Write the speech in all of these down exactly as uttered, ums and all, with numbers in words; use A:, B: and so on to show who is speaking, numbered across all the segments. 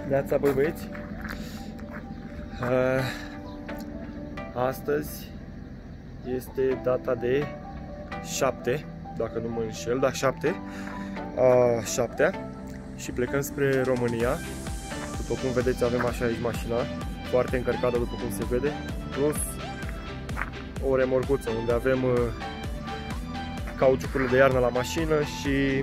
A: Neața, băi băieți. Uh, astăzi este data de șapte, dacă nu mă înșel, da, șapte, uh, șaptea, și plecăm spre România. După cum vedeți, avem așa aici mașina, foarte încărcată, după cum se vede, plus o remorcuță unde avem uh, cauciucurile de iarnă la mașină și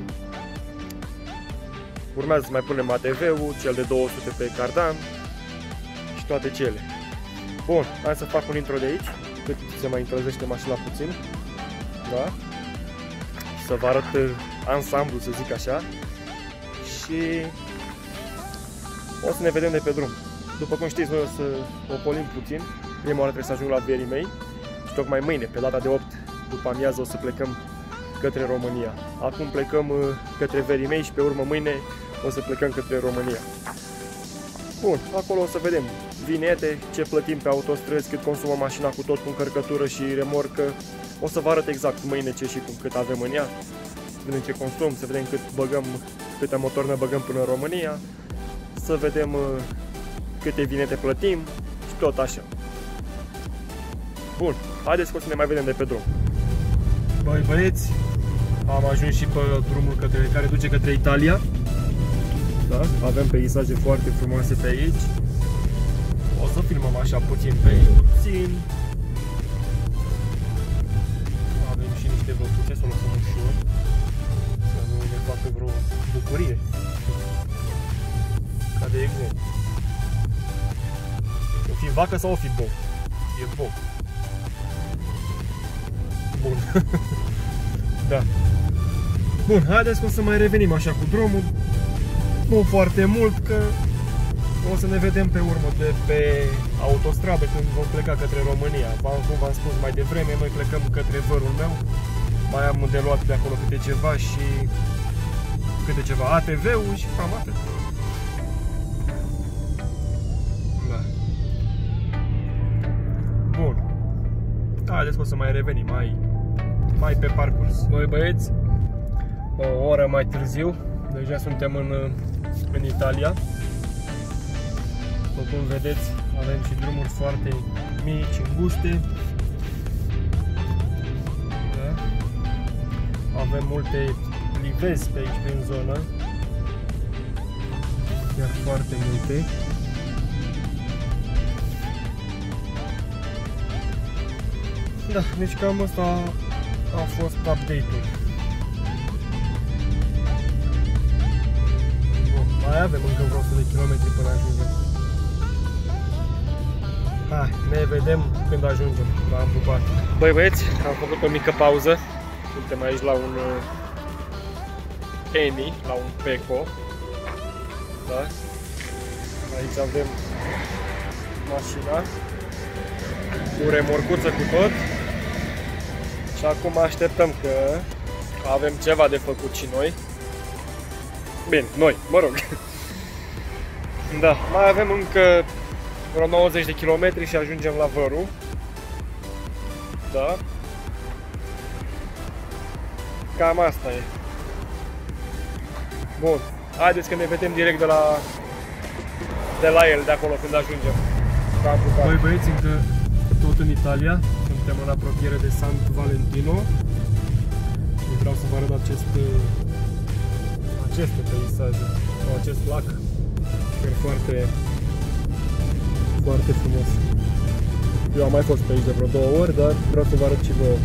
A: urmează să mai punem A T V-ul, cel de două sute pe cardan și toate cele. Bun, hai să fac un intro de aici, cât se mai încălzește mașina puțin, da? Să vă arăt ansamblu, să zic așa, și o să ne vedem de pe drum. După cum știți, noi o să ocolim puțin. Prima oară trebuie să ajung la verii mei și tocmai mâine, pe data de opt după amiază, o să plecăm către România. Acum plecăm către verii mei și pe urmă mâine o să plecăm către România. Bun, acolo o să vedem vinete, ce plătim pe autostrăzi, cât consumă mașina cu tot, cu încărcătură și remorcă. O să vă arăt exact mâine ce și cum cât avem în ea, să vedem ce consum, să vedem cât băgăm, câte motorină băgăm până în România, să vedem câte vinete plătim și tot așa. Bun, haideți că o să ne mai vedem de pe drum. Băi băieți, am ajuns și pe drumul către, care duce către Italia. Da? Avem peisaje foarte frumoase pe aici. O să filmăm așa puțin pe aici, puțin. Avem și niște văcuțe, să o lăsăm ușor, să nu ne facă vreo bucurie. Ca de exemplu, o fi vacă sau o fi bou? E bou. Bun. Da. Bun, haideți că o să mai revenim așa cu drumul. Nu foarte mult, că o să ne vedem pe urmă de pe autostradă când vom pleca către România. Cum v-am spus mai devreme, noi plecăm către vărul meu. Mai am de luat de acolo câte ceva și câte ceva A T V-ul și cam atât. Da. Bun. Haideți că o să mai revenim mai, mai pe parcurs. Băi băieți, o oră mai târziu, deja suntem în, în Italia. După cum vedeți, avem și drumuri foarte mici, înguste. Da? Avem multe livezi pe aici, prin zonă. Chiar foarte multe. Da, deci cam asta a fost update-ul. Mai avem încă vreo o sută de kilometri până ajungem. Hai, ne vedem când ajungem. V-am pupat. Băi băieți, am făcut o mică pauză. Suntem aici la un Eni, la un Peco. Da? Aici avem mașina cu remorcuță cu tot. Și acum așteptăm că avem ceva de făcut și noi. Bine, noi, mă rog. Da, mai avem încă vreo nouăzeci de kilometri și ajungem la vărul. Da. Cam asta e. Bun, haideți că ne vedem direct de la de la el, de acolo, când ajungem. Băi băieți, încă tot în Italia. Suntem în apropiere de San Valentino. Și vreau să vă arăt acest aceste peisaje, sau acest lac, chiar foarte, foarte frumos. Eu am mai fost pe aici de vreo două ori, dar vreau să vă arăt și vouă.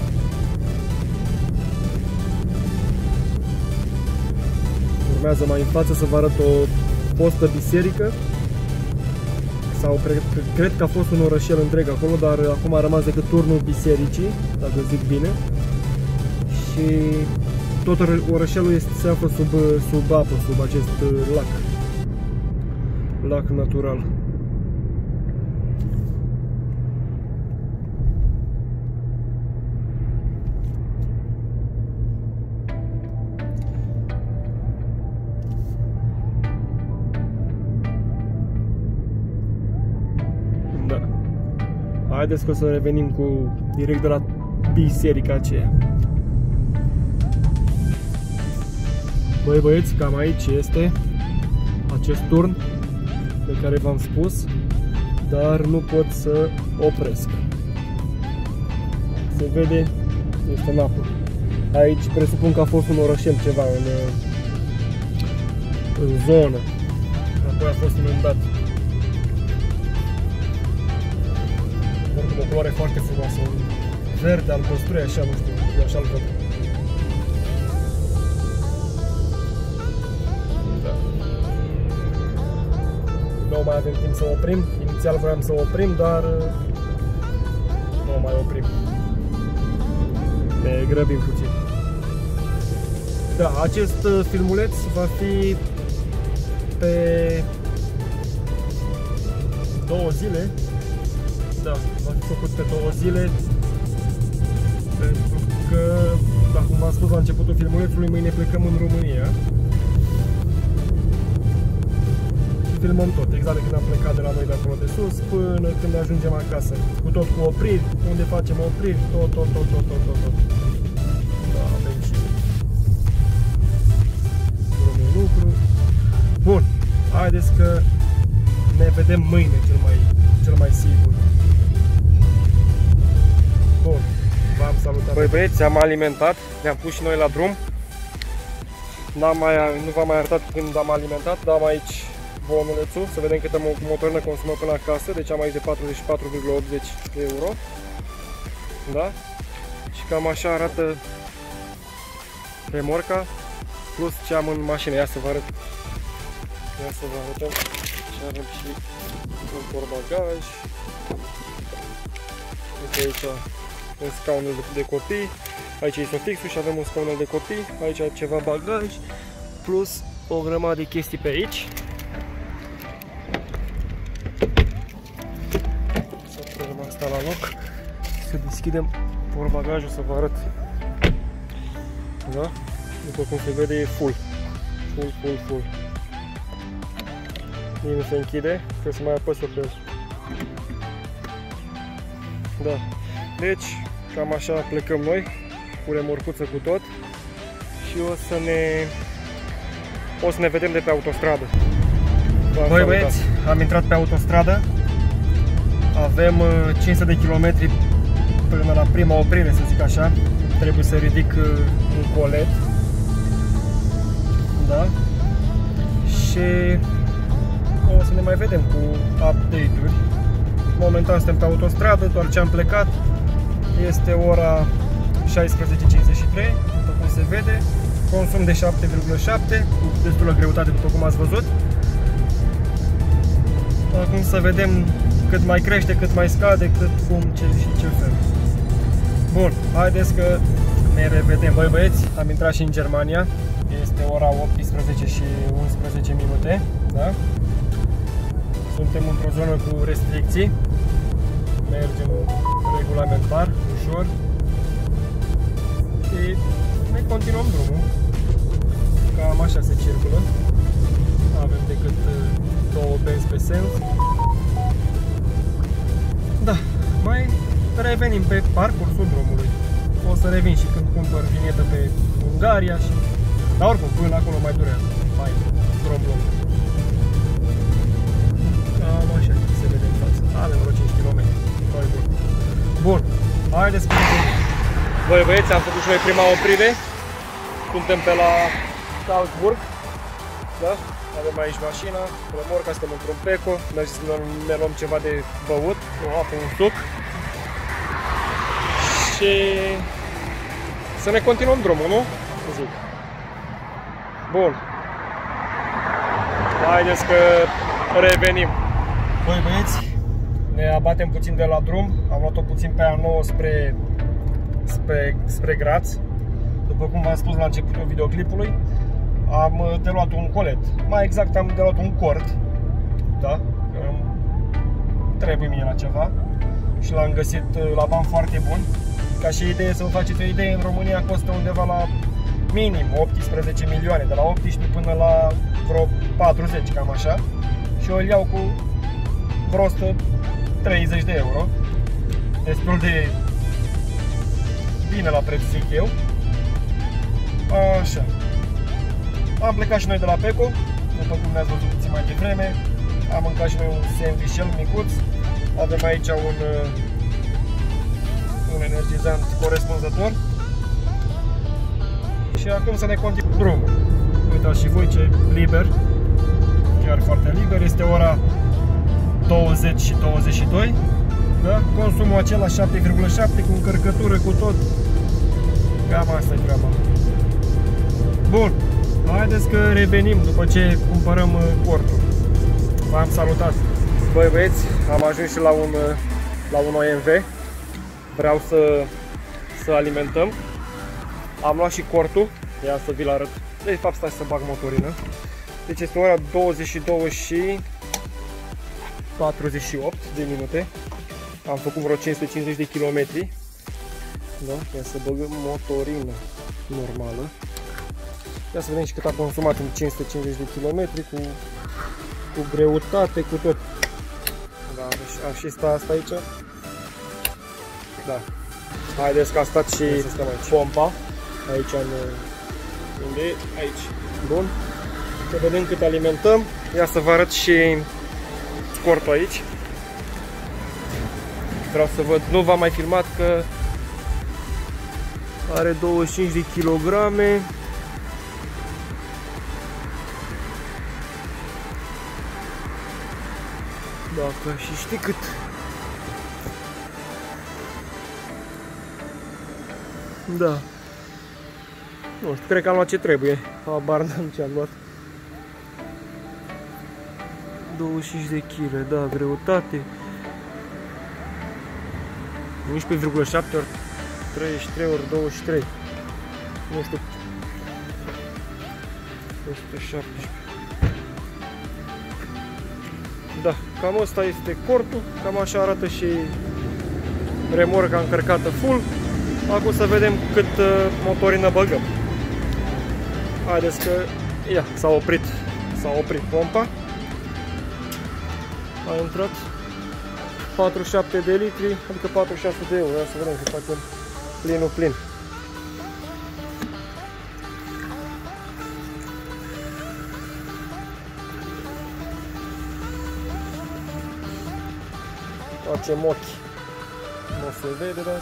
A: Urmează mai în față să vă arăt o fostă biserică, sau cred, cred că a fost un orășel întreg acolo, dar acum a rămas decât turnul bisericii, dacă zic bine. Și tot orășelul este, se află sub, sub apă, sub acest lac, lac natural. Da. Haideți că o să revenim cu direct de la biserica aceea. Băi băieți, cam aici este acest turn. de care v-am spus, dar nu pot să opresc. Se vede, este în apă. Aici presupun că a fost un orășel ceva în, în zonă. Apoi a fost inundat. Oricum o culoare foarte frumoasă, un verde albăstrui, așa, nu știu, eu așa-l văd. Da. Nu mai avem timp să oprim, inițial vreau să oprim, dar nu mai oprim. Ne grăbim puțin. Da, acest filmuleț va fi pe două zile. Da, va fi făcut pe două zile. Pentru că, da, cum v-am spus la începutul filmulețului, mâine plecăm în România. Și filmăm tot, exact de când am plecat de la noi de acolo de sus până când ajungem acasă. Cu tot cu opriri, unde facem opriri, tot, tot, tot, tot, tot, tot, tot. Da, avem și drumul lucru. Bun, haideți că ne vedem mâine cel mai, cel mai sigur. Bun, v-am salutat. Băi băieți, am alimentat, ne-am pus și noi la drum. N-am mai, nu v-am mai arătat când am alimentat, dar am aici bonulețul, să vedem câtă motorină consumă până acasă, deci am aici de patruzeci și patru virgulă optzeci de euro. Da? Și cam așa arată remorca plus ce am în mașină. Ia să vă arăt. Ia să vă arătăm. Și avem și un portbagaj. Uite aici un scaunul de copii. Aici este fixul și avem un scaunul de copii. Aici ceva bagaj plus o grămadă de chestii pe aici. Să punem asta la loc. Să deschidem portbagajul să vă arăt. Da? După cum se vede, e full. Full, full, full. Nici nu se închide, trebuie să mai apăs pe el. Da. Deci, cam așa plecăm noi, cu remorcuță cu tot. Și o să ne... o să ne vedem de pe autostradă. Băi băieți, am intrat pe autostradă. Avem cinci sute de kilometri până la prima oprire, să zic așa. Trebuie să ridic un colet. Da? Și o să ne mai vedem cu update-uri. Momentan suntem pe autostradă, doar ce am plecat. Este ora șaisprezece cincizeci și trei, după cum se vede. Consum de șapte virgulă șapte, cu destulă greutate, după cum ați văzut. Acum să vedem cât mai crește, cât mai scade, cât, cum, ce și ce fel. Bun, haideți că ne revedem. Băi băieți, am intrat și în Germania. Este ora optsprezece și unsprezece minute, da? Suntem într-o zonă cu restricții. Mergem regulamentar, ușor. Și ne continuăm drumul. Cam așa se circulă. Avem decât două benzi pe sens. Da, mai revenim pe parcursul drumului. O să revin și când cumpăr vinietă pe Ungaria și... Dar oricum, până acolo mai durează. Mai drum lung. Cam așa se vede în față. Avem vreo cinci kilometri. Foarte bun. Bun, haideți să vedem. Băi băieți, am făcut și noi prima oprire. Suntem pe la Salzburg. Da? Avem aici mașina, remorca, suntem într-un peco. Mergem să ne luăm ceva de băut, o apă, un suc. Și să ne continuăm drumul, nu? Zic. Bun. Haideți că revenim. Băi băieți, ne abatem puțin de la drum. Am luat-o puțin pe A nouă spre, spre, spre Graz. După cum v-am spus la începutul videoclipului, am de luat un colet. Mai exact am de luat un cort. Da? Trebuie mie la ceva. Și l-am găsit la bani foarte bun. Ca și idee, să vă faceți o idee, în România costă undeva la minim optsprezece milioane, de la optsprezece până la vreo patruzeci, cam așa. Și eu îl iau cu vreo o sută treizeci de euro. Destul de bine la preț, zic eu. Așa. Am plecat și noi de la Peco, după cum ne-ați văzut puțin mai devreme. Am mâncat și noi un sandvișel micuț. Avem aici un, un energizant corespunzător. Și acum să ne continuăm drumul. Uitați și voi ce liber, chiar foarte liber. Este ora douăzeci și douăzeci și doi. Da? Consumul acela șapte virgulă șapte cu încărcătură, cu tot. Cam asta e treaba. Bun, haideți că revenim după ce cumpărăm cortul. V-am salutat. Băi băieți, am ajuns și la un, la un O M V. Vreau să, să alimentăm. Am luat și cortul. Ia să vi-l arăt. De fapt stai să bag motorină. Deci este ora douăzeci și două și patruzeci și opt de minute. Am făcut vreo cinci sute cincizeci de kilometri. Da? Ia să băgăm motorină normală. Ia să vedem și cât a consumat în cinci sute cincizeci de kilometri cu, cu greutate, cu tot. Da, deci a și stat asta aici. Da. Haideți că a stat și pompa. Aici în... Unde e? Aici. Bun. Să vedem cât alimentăm. Ia să vă arăt și cortul aici. Vreau să văd, nu v-am mai filmat că are douăzeci și cinci de kilograme. Dacă și știi cât. Da. Nu știu, cred că am luat ce trebuie. Habar n-am ce am luat. douăzeci și cinci de kilograme, da, greutate. unsprezece virgulă șapte ori treizeci și trei ori douăzeci și trei. Nu știu. o sută șaptesprezece. Da, cam asta este cortul. Cam așa arată și remorca încărcată full. Acum să vedem cât motorină băgăm. Haideți că... Ia, s-a oprit. S-a oprit pompa. A intrat patruzeci și șapte de litri, adică patruzeci și șase de euro. Ia să vedem că facem plinul plin. Facem ochi. Nu se vede, dar...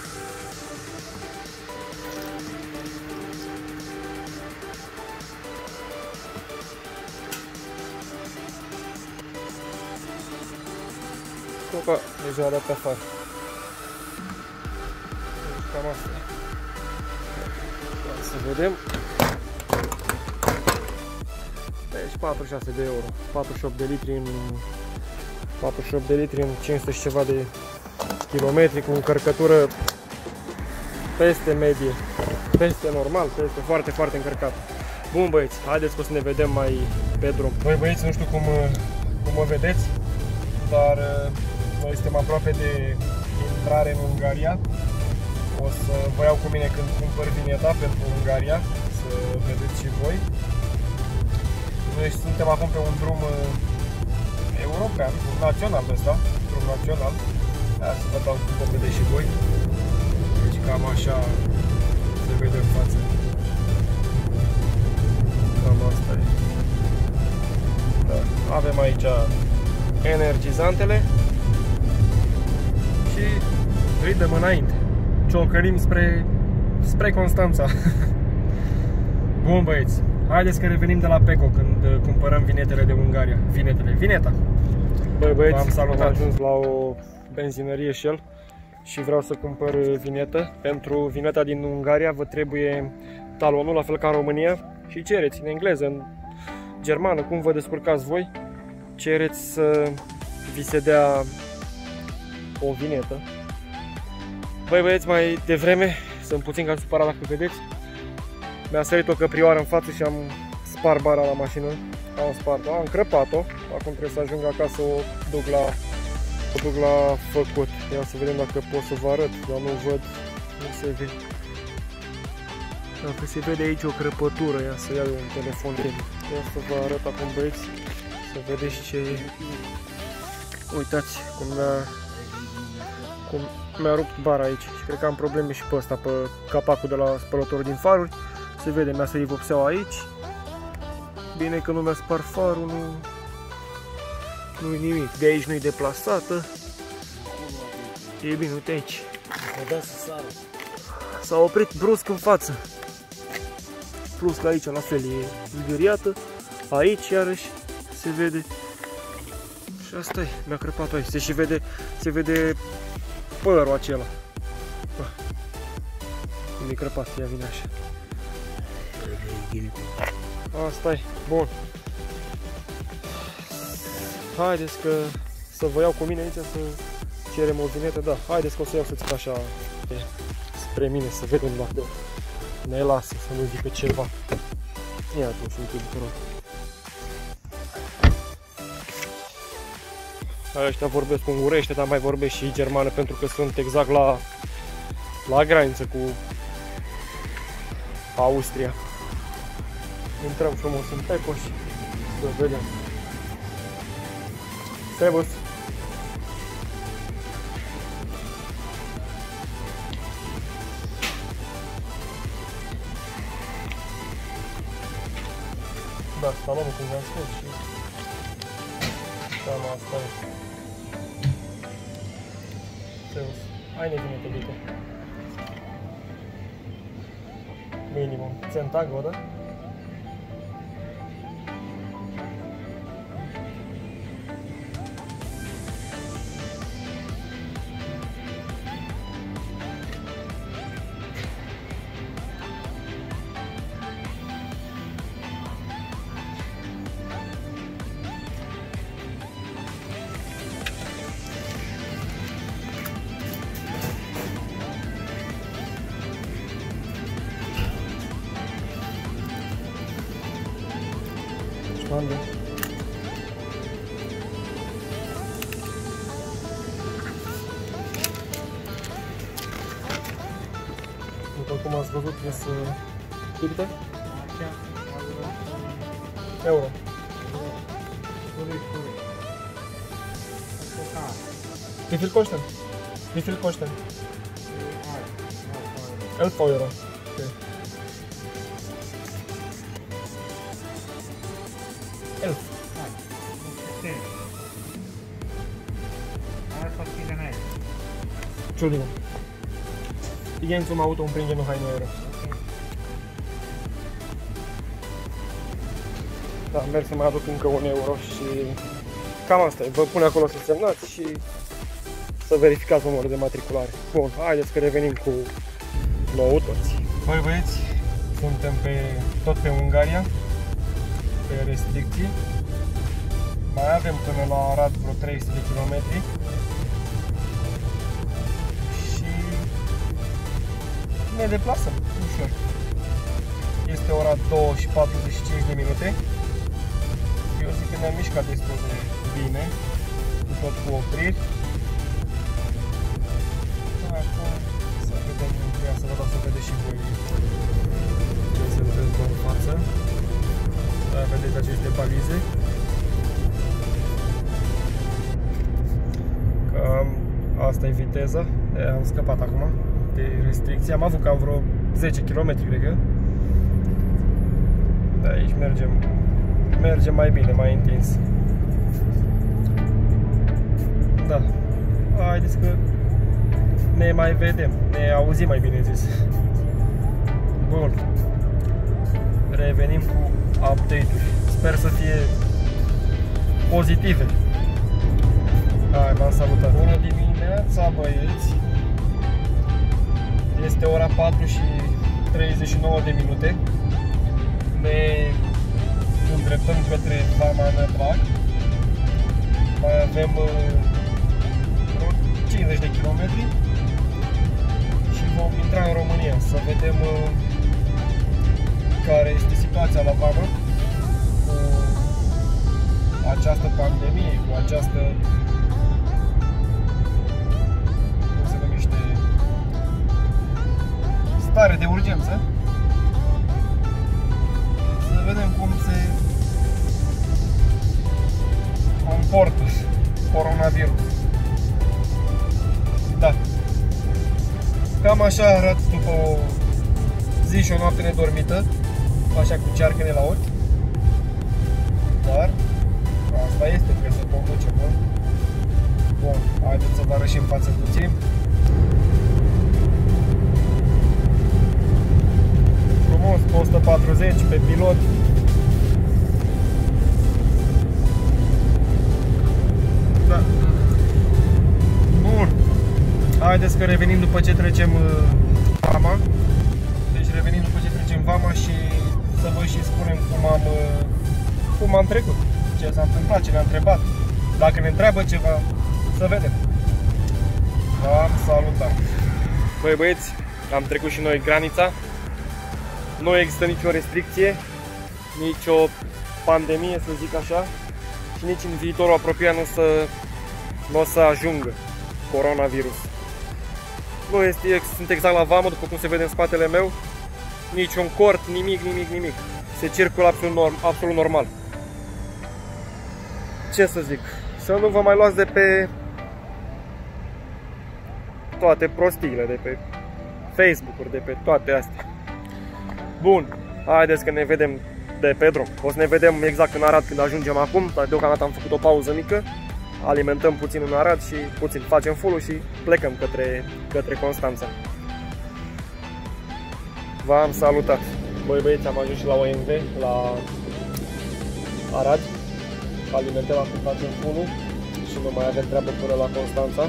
A: Opa, deja a dat afară. Deci cam asta. Hai să vedem. Deci patruzeci și șase de euro. patruzeci și opt de litri în patruzeci și opt de litri în cinci sute și ceva de kilometri, cu încărcătură peste medie, peste normal, peste foarte, foarte încărcat. Bun băieți, haideți că o să ne vedem mai pe drum. Băi băieți, nu știu cum, cum mă vedeți, dar noi suntem aproape de intrare în Ungaria. O să vă iau cu mine când cumpăr vineta pentru Ungaria, să vedeți și voi. Noi suntem acum pe un drum european, național ăsta, drum național. Hai să vă dau cum vedeți și voi. Deci cam așa se vede în față. Cam asta e. Da. Avem aici energizantele și ridem înainte. Ciocărim spre, spre Constanța. Bun băieți, haideți că revenim de la Peko când cumpărăm vinetele de Ungaria. Vinetele, vineta. Băi băieți, am salutat. Am ajuns la o benzinărie Shell și vreau să cumpăr vinetă. Pentru vineta din Ungaria vă trebuie talonul, la fel ca în România, și cereți în engleză, în germană, cum vă descurcați voi. Cereți să vi se dea o vinetă. Băi băieți, mai devreme, sunt puțin cam supărat dacă vedeți, mi-a sărit o căprioară în față și am spart bara la mașină. Am spart-o, am crăpat-o. Acum trebuie să ajung acasă să o duc la, o duc la făcut. Ia să vedem dacă pot să vă arăt, dar nu văd, nu se vede. Dacă se vede aici o crăpătură, ia să iau un telefon. Ia să vă arăt acum băieți, să vedeți ce e. Uitați cum mi-a cum mi-a rupt bara aici și cred că am probleme și pe ăsta, pe capacul de la spălătorul din faruri. Se vede, mi-a sărit vopseaua aici. Bine că nu mi-a spart farul, nu... Nu-i nimic, de aici nu-i deplasată. E bine, uite aici. S-a oprit brusc în față. Plus că aici la fel e zgâriată. Aici iarăși se vede. Și asta e, mi-a crăpat aici. Se și vede, se vede părul acela. Mi-a crăpat, ia vine așa. Asta e, bun. Haideți că să vă iau cu mine aici să cerem o vinetă, da. Haideți că o să iau să țip așa spre mine să vedem dacă ne lasă, să nu zică ceva. Ia atunci un pic de rog. Ăștia vorbesc ungurește, dar mai vorbesc și germană pentru că sunt exact la, la graniță cu Austria. Intrăm frumos în Pecoș să vedem. Servus! Da, salonul cum v-am spus și cam asta e. Servus! Hai nevinete, bitte. Minimum. Centa goda? Unde? După cum ați văzut, trebuie să... Câte? Euro. Wie viel kosten? Wie viel kosten? elf euro. Okay. elf. Entschuldigung. Die gehen zum Auto und bringen noch einen Euro. Da, merg să mai aduc încă un euro și cam asta e. Vă pun acolo să semnați și să verificați numărul de matriculare. Bun, haideți că revenim cu noutăți. Băi băieți, suntem pe, tot pe Ungaria, pe restricții. Mai avem până la Arad vreo trei sute de kilometri. Și ne deplasăm ușor. Este ora două și patruzeci și cinci de minute. Eu zic că ne-am mișcat destul de bine, cu tot cu opriri. Acum să vedem, ia să vă dau să vedeți și voi ce se întâmplă în față. Da, vedeți aceste balize. Cam asta e viteza. E, am scăpat acum de restricție. Am avut cam vreo zece kilometri, cred că. De aici mergem, mergem mai bine, mai intens. Da. Haideți că ne mai vedem, ne auzim mai bine zis. Bun. Revenim cu update-uri. Sper să fie pozitive. Hai, v-am salutat. Bună dimineața, băieți. Este ora patru și treizeci și nouă de minute. Ne îndreptăm către Vama Nădrag. Mai avem vreo cincizeci de kilometri și vom intra în România să vedem care este situația la Vama cu această pandemie, cu această, cum se numește, stare de urgență. Să vedem cum se comportă coronavirus. Da. Cam așa arată după o zi și o noapte nedormită, așa cu cearcăne la ochi. Dar asta este, trebuie să conducem. și în față puțin. Frumos, pe o sută patruzeci, pe pilot. Da. Bun. Haideți că revenim după ce trecem vama. Deci revenim după ce trecem vama și să vă și spunem cum am, cum am trecut. Ce s-a întâmplat, ce ne-a întrebat. Dacă ne întreabă ceva, să vedem. V-am salutat. Băi băieți, am trecut și noi granița. Nu există nicio restricție, nicio pandemie, să zic așa. Și nici în viitorul apropiat nu o să, nu o să ajungă coronavirus. Nu este, sunt exact la vamă, după cum se vede în spatele meu. Niciun cort, nimic, nimic, nimic. Se circulă absolut, norm, absolut normal. Ce să zic? Să nu vă mai luați de pe toate prostiile, de pe Facebook-uri, de pe toate astea. Bun, haideți că ne vedem de pe drum. O să ne vedem exact în Arad când ajungem acum, dar deocamdată am făcut o pauză mică. Alimentăm puțin în Arad și puțin facem full-ul și plecăm către, către Constanța. V-am salutat. Băi băieți, am ajuns și la O M V, la Arad. Alimentăm acum, facem full-ul și nu mai avem treabă până la Constanța.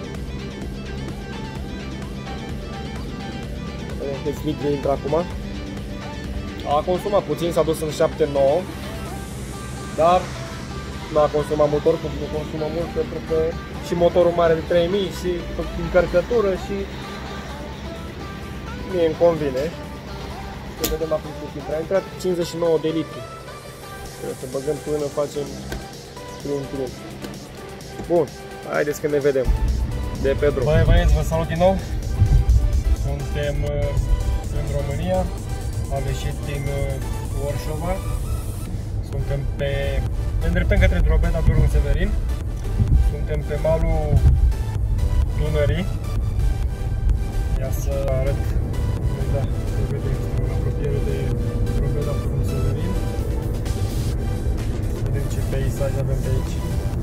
A: Vedem că Sligre intră acum. A consumat puțin, s-a dus în șapte nouă, dar nu a consumat motor, cum nu consumă mult, pentru că și motorul mare de trei mii și încărcătură și mie îmi convine. Să vedem acum cât intră. A intrat cincizeci și nouă de litri. Trebuie să băgăm până facem plin plin. Bun, haideți că ne vedem de pe drum. Băi băieți, vă salut din nou. Suntem în România. Am ieșit din Orșova. Suntem pe... Ne îndreptăm către Drobeta, Târgu Severin. Suntem pe malul Dunării. Ia să arăt. Da, se vede în apropiere de Drobeta, Târgu Severin. Vedem ce peisaj avem pe aici.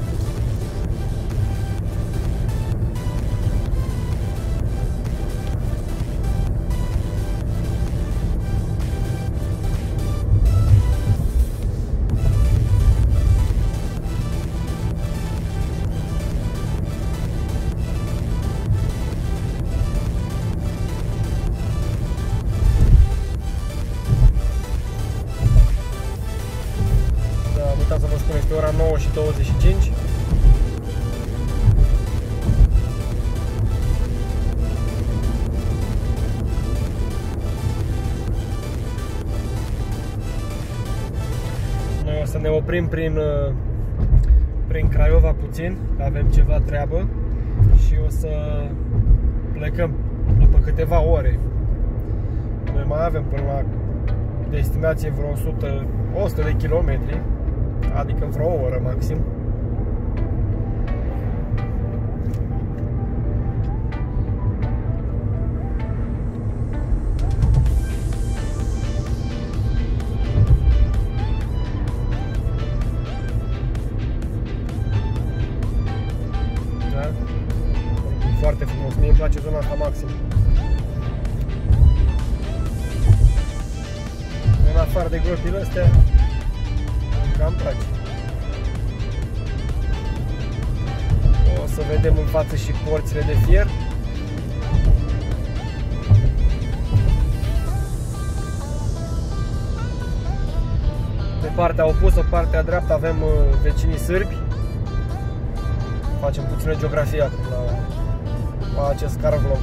A: Să vă spun, este ora nouă și douăzeci și cinci. Noi o să ne oprim prin, prin Craiova puțin, că avem ceva treabă și o să plecăm după câteva ore. Noi mai avem până la destinație vreo o sută, o sută de kilometri. Adică vreo o oră maxim. Da? Foarte frumos, mie îmi place zona asta maxim. În afară de gropile astea, îmi place. O să vedem în față și porțile de fier. Pe partea opusă, partea dreaptă, avem vecinii sârbi. Facem puțină geografie acum la, la acest car vlog.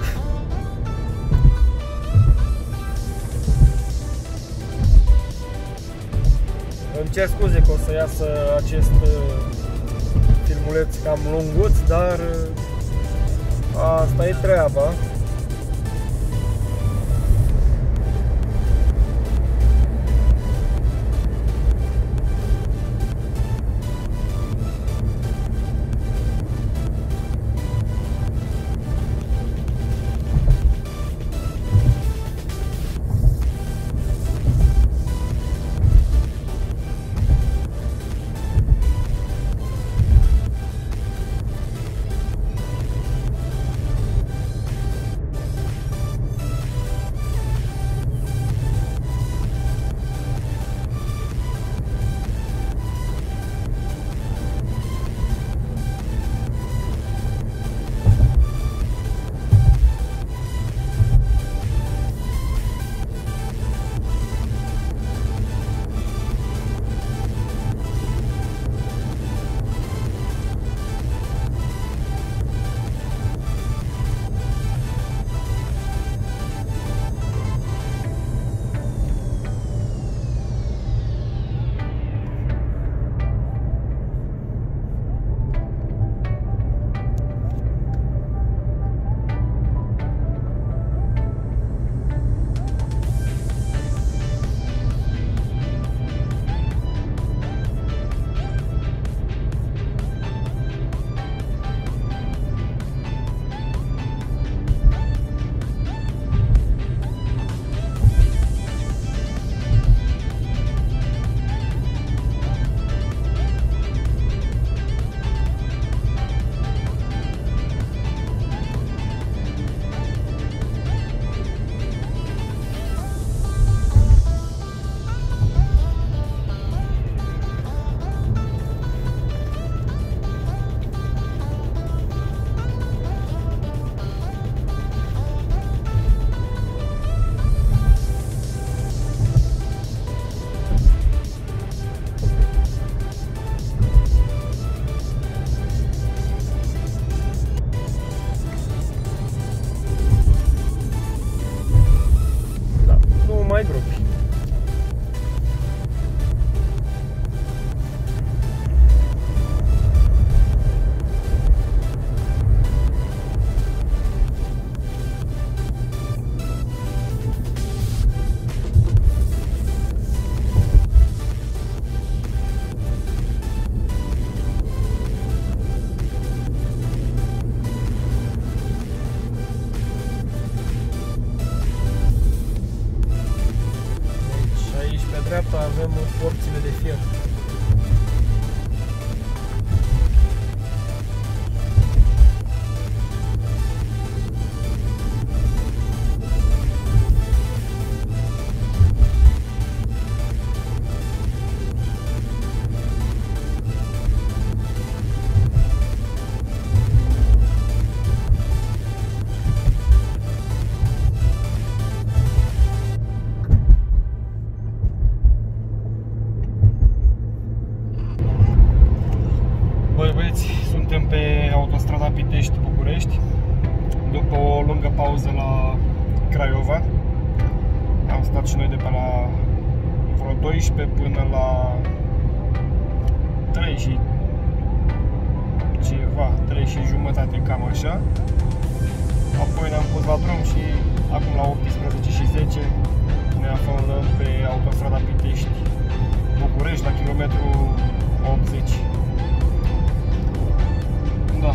A: Îmi cer scuze că o să iasă acest filmuleț cam lunguț, dar asta e treaba. Băi băieți, suntem pe autostrada Pitești-București după o lungă pauză la Craiova. Am stat și noi de pe la vreo doisprezece până la trei și ceva, trei și jumătate, cam așa. Apoi ne-am pus la drum și acum la optsprezece și zece ne aflăm pe autostrada Pitești-București la kilometru optzeci. Da.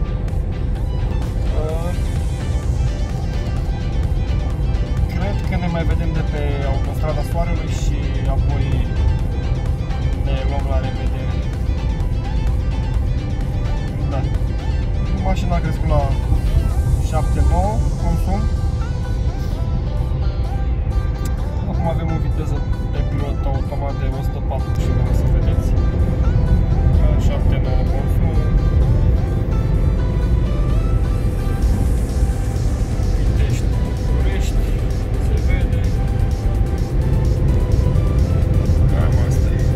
A: Cred că ne mai vedem de pe autostrada Soarelui și apoi ne luăm la revedere. Da. Mașina a crescut la șapte nouă consum. Acum avem o viteză de pilot automat de o sută patruzeci și nouă, să vedeți. șapte nouă consum. Pitești, București, se vede. Cam asta e.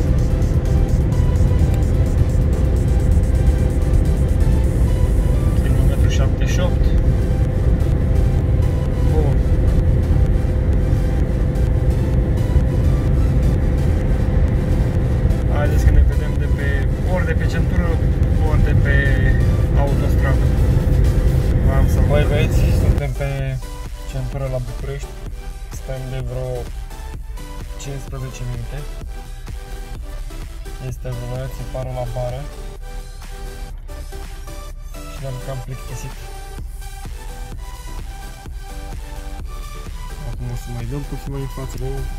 A: Kilometru șaptezeci și opt. Bun. Haideți că ne vedem de pe, ori de pe centură, ori de pe autostradă. Am să mai vedeți, suntem pe centură la București. Stăm de vreo cincisprezece minute. Este vreo țipară la bară. Și ne-am cam plictisit. Acum o să mai dăm puțin mai în față de el.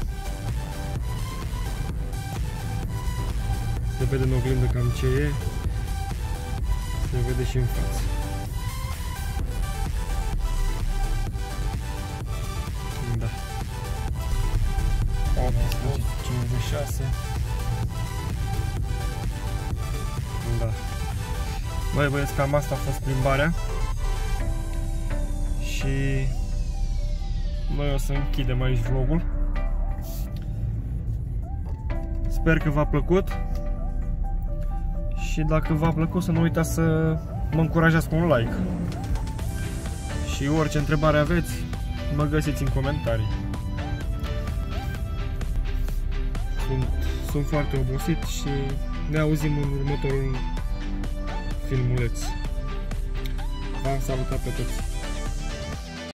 A: Se vede în oglindă cam ce e, se vede și în față. Da. optsprezece cincizeci și șase. Da. Băi băieți, cam asta a fost plimbarea. Și noi o să închidem aici vlogul. Sper că v-a plăcut. Și dacă v-a plăcut, să nu uitați să mă încurajați cu un like. Și orice întrebare aveți, mă găsiți în comentarii. Sunt, sunt foarte obosit și ne auzim în următorul filmuleț. V-am salutat pe toți!